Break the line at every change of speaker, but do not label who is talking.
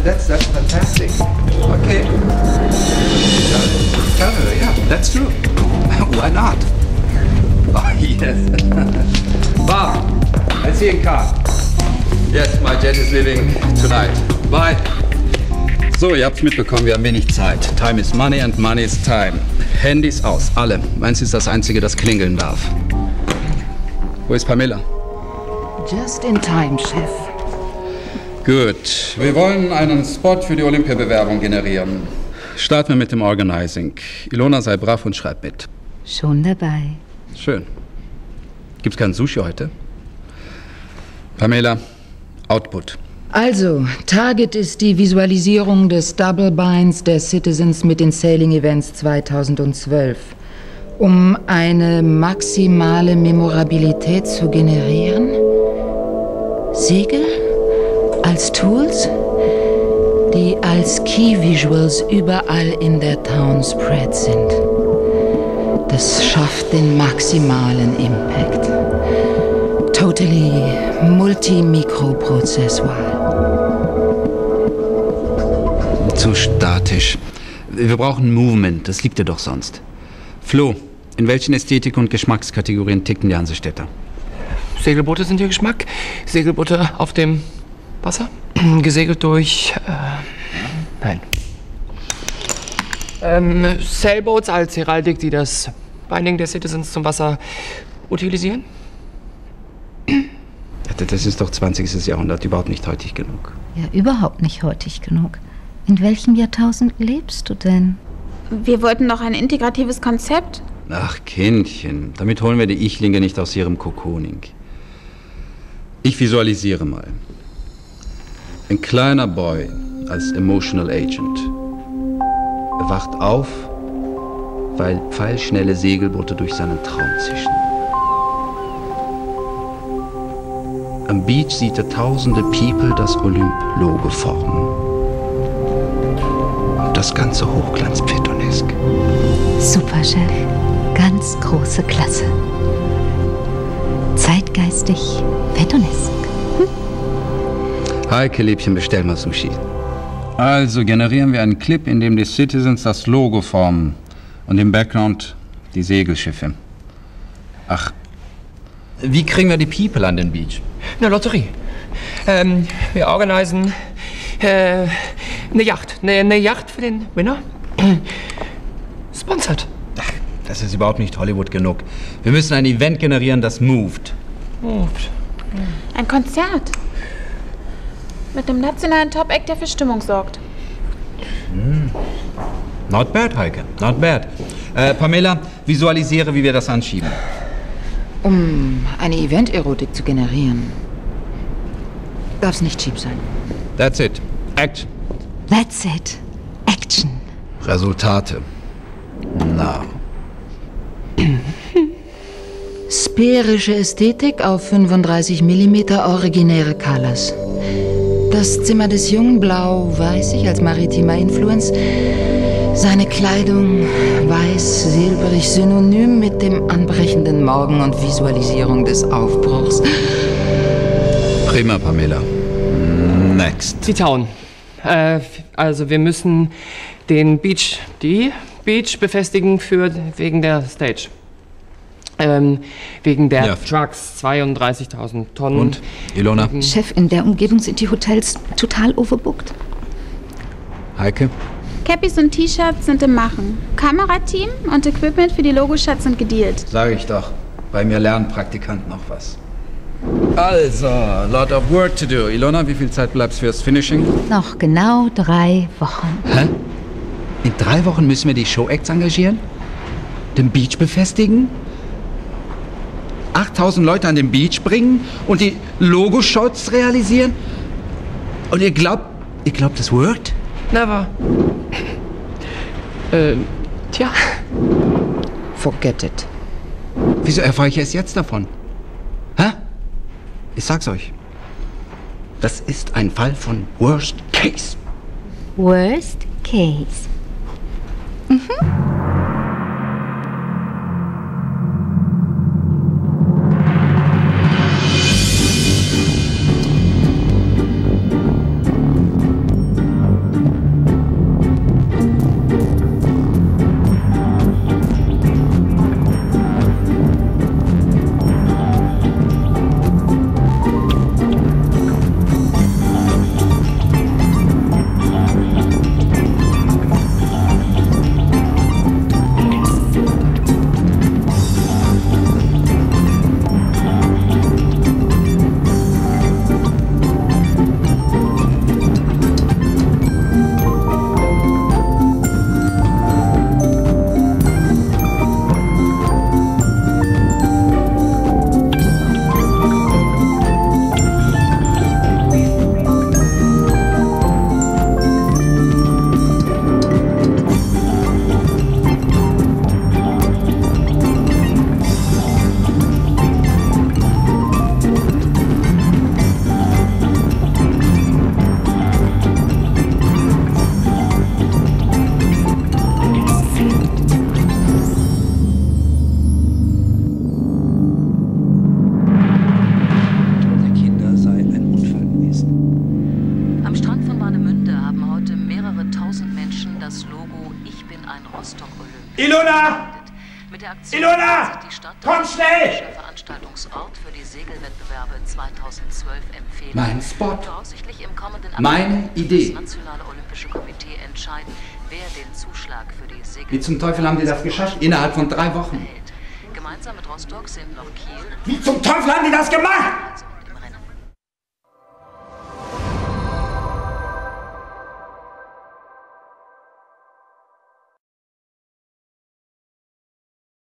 that's fantastic. Okay. Tell her, yeah, that's true. Why not? Oh, yes. Bob, I see a car. Yes, my jet is leaving tonight. Bye. So, ihr habt's mitbekommen, wir haben wenig Zeit. Time is money and money is time. Handys aus, alle. Meins ist das einzige, das klingeln darf. Wo ist Pamela?
Just in time, Chef.
Gut. Wir wollen einen Spot für die Olympiabewerbung generieren. Starten wir mit dem Organizing. Ilona, sei brav und schreib mit.
Schon dabei.
Schön. Gibt's kein Sushi heute? Pamela, Output.
Also, Target ist die Visualisierung des Double Binds der Citizens mit den Sailing Events 2012. Um eine maximale Memorabilität zu generieren? Segel? Als Tools? Die als Key Visuals überall in der Town spread sind. Das schafft den maximalen Impact. Totally multi-mikroprozessual.
Zu statisch. Wir brauchen Movement, das liegt dir doch sonst. Flo, in welchen Ästhetik- und Geschmackskategorien ticken die Hansestädter?
Segelboote sind ihr Geschmack. Segelboote auf dem Wasser. Gesegelt durch... nein. Sailboats als Heraldik, die das Binding der Citizens zum Wasser utilisieren.
Das ist doch 20. Jahrhundert, überhaupt nicht heutig genug.
Ja, überhaupt nicht heutig genug. In welchem Jahrtausend lebst du denn?
Wir wollten doch ein integratives Konzept.
Ach, Kindchen, damit holen wir die Ichlinge nicht aus ihrem Kokoning. Ich visualisiere mal. Ein kleiner Boy als Emotional Agent. Er wacht auf, weil pfeilschnelle Segelboote durch seinen Traum zischen. Am Beach sieht er tausende People das Olymp-Logo formen. Und das Ganze hochglanzpfetonesk.
Super, Chef. Ganz große Klasse. Zeitgeistig, fetonesk.
Heike, Liebchen, bestell mal Sushi. Also generieren wir einen Clip, in dem die Citizens das Logo formen und im Background die Segelschiffe. Ach, wie kriegen wir die People an den Beach?
Eine Lotterie. Wir organisieren eine Yacht. Eine Yacht für den Winner. Sponsored.
Ach, das ist überhaupt nicht Hollywood genug. Wir müssen ein Event generieren, das moved.
Ein Konzert. Mit einem nationalen Top-Act, der für Stimmung sorgt.
Not bad, Heike. Not bad. Pamela, visualisiere, wie wir das anschieben.
Um eine Event-Erotik zu generieren, darf es nicht cheap sein.
That's it. Act.
That's it. Action.
Resultate. Now.
Sphärische Ästhetik auf 35 mm originäre Colors. Das Zimmer des Jungen blau-weißig als maritimer Influence. Seine Kleidung weiß, silberig, synonym mit dem anbrechenden Morgen und Visualisierung des Aufbruchs.
Prima, Pamela. Next.
Die Town. Also wir müssen die Beach befestigen wegen der Stage. Wegen der Trucks, 32.000 Tonnen.
Und, Ilona?
Chef, in der Umgebung sind die Hotels total overbooked.
Heike?
Cappies und T-Shirts sind im Machen. Kamerateam und Equipment für die Logoshots sind gedealt.
Sag ich doch. Bei mir lernen Praktikanten noch was. Also, lot of work to do. Ilona, wie viel Zeit bleibt's fürs Finishing?
Noch genau 3 Wochen.
Hä? In 3 Wochen müssen wir die Show-Acts engagieren? Den Beach befestigen? 8.000 Leute an den Beach bringen und die Logo-Shots realisieren? Und ihr glaubt, das worked?
Never. Tja.
Forget it.
Wieso erfahre ich erst jetzt davon? Hä? Ich sag's euch. Das ist ein Fall von Worst Case.
Worst case.
1000 Menschen das Logo Ich bin ein Rostock-Olymp.
Ilona!
Mit der Aktion
Ilona!
hat sich die Stadt
Komm
als
schnell!
Veranstaltungsort für die Segelwettbewerbe 2012 empfehlen.
Mein Spot.
Voraussichtlich im kommenden
Meine
April
Idee.
Das Nationale Olympische Komitee entscheiden, wer den Zuschlag für die Segel...
Wie zum Teufel haben die das geschafft? Innerhalb von 3 Wochen.
erhält. Gemeinsam mit Rostock sind noch Kiel...
Wie zum Teufel haben die das gemacht?
Also